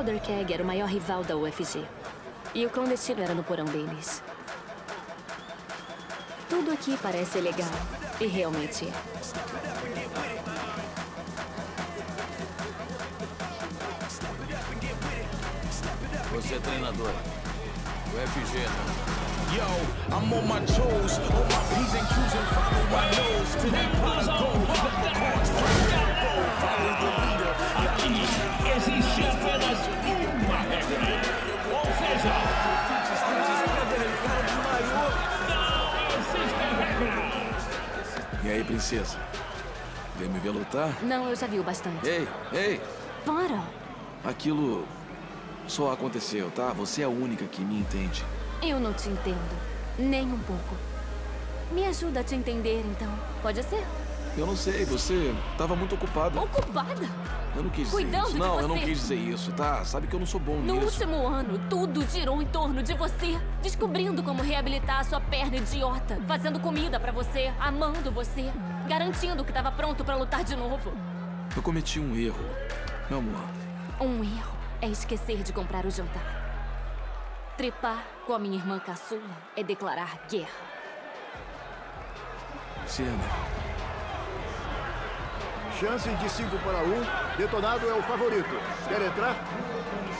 Elderkeg era o maior rival da UFG. E o clandestino era no porão deles. Tudo aqui parece legal. E realmente é. Você é treinador. UFG, né? Yo, I'm on my toes, on my P's and Q's and follow my nose to that pot of gold. Follow the leader. Aqui existe apenas uma regra. Ou seja, não existem regras. E aí, princesa? Veio me ver lutar? Não, eu já vi o bastante. Ei! Para! Aquilo só aconteceu, tá? Você é a única que me entende. Eu não te entendo. Nem um pouco. Me ajuda a te entender, então. Pode ser? Eu não sei, você estava muito ocupada. Ocupada? Eu não quis dizer Cuidando isso. de Não, você. eu não quis dizer isso, tá? Sabe que eu não sou bom No nisso. último ano, tudo girou em torno de você. Descobrindo como reabilitar a sua perna idiota. Fazendo comida pra você, amando você. Garantindo que estava pronto pra lutar de novo. Eu cometi um erro, meu amor. Um erro é esquecer de comprar o jantar. Trepar com a minha irmã caçula é declarar guerra. Siena. Chance de 5 para 1. Detonado é o favorito. Quer entrar?